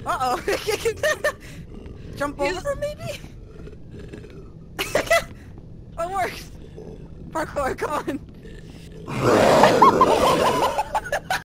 Uh-oh. Jump over maybe? Oh, it works! Parkour, come on!